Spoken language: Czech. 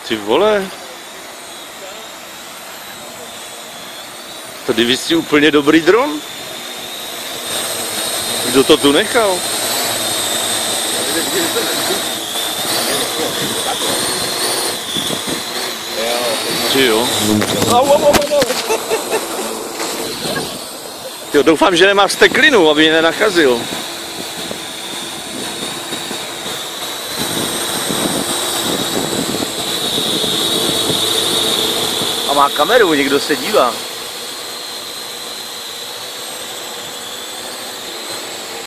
Ty vole. Tady visí úplně dobrý dron. Kdo to tu nechal? Ty jo. Jo, doufám, že nemá vsteklinu, aby mě nenakazil. A má kameru, někdo se dívá.